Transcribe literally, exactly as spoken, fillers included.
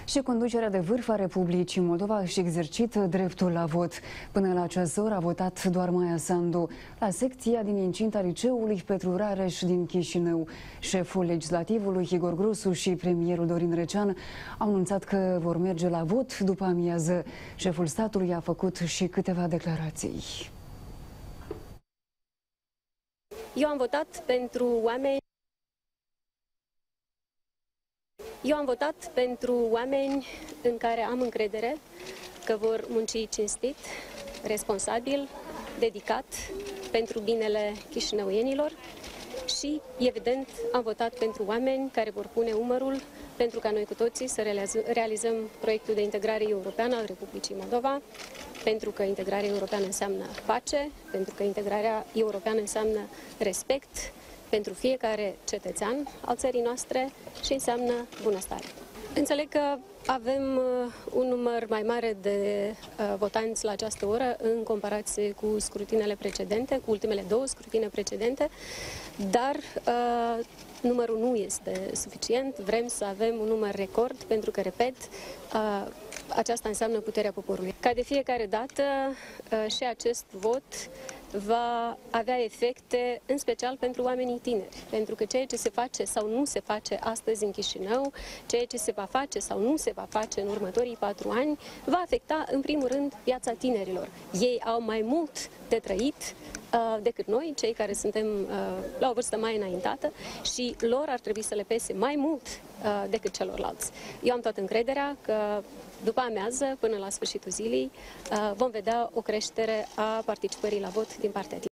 Și conducerea de vârf a Republicii Moldova își exercită dreptul la vot. Până la această oră a votat doar Maia Sandu la secția din incinta liceului Petru Rareș din Chișinău. Șeful legislativului Igor Grosu și premierul Dorin Recean au anunțat că vor merge la vot după amiază. Șeful statului a făcut și câteva declarații. Eu am votat pentru oameni Eu am votat pentru oameni în care am încredere că vor munci cinstit, responsabil, dedicat pentru binele chișinăuienilor și, evident, am votat pentru oameni care vor pune umărul pentru ca noi cu toții să realizăm proiectul de integrare europeană al Republicii Moldova, pentru că integrarea europeană înseamnă pace, pentru că integrarea europeană înseamnă respect pentru fiecare cetățean al țării noastre și înseamnă bunăstare. Înțeleg că avem un număr mai mare de uh, votanți la această oră în comparație cu scrutinele precedente, cu ultimele două scrutine precedente, dar uh, numărul nu este suficient. Vrem să avem un număr record pentru că, repet, uh, aceasta înseamnă puterea poporului. Ca de fiecare dată, uh, și acest vot va avea efecte, în special pentru oamenii tineri, pentru că ceea ce se face sau nu se face astăzi în Chișinău, ceea ce se va face sau nu se va face în următorii patru ani, va afecta, în primul rând, viața tinerilor. Ei au mai mult de trăit uh, decât noi, cei care suntem uh, la o vârstă mai înaintată, și lor ar trebui să le pese mai mult uh, decât celorlalți. Eu am toată încrederea că după amiază, până la sfârșitul zilei, vom vedea o creștere a participării la vot din partea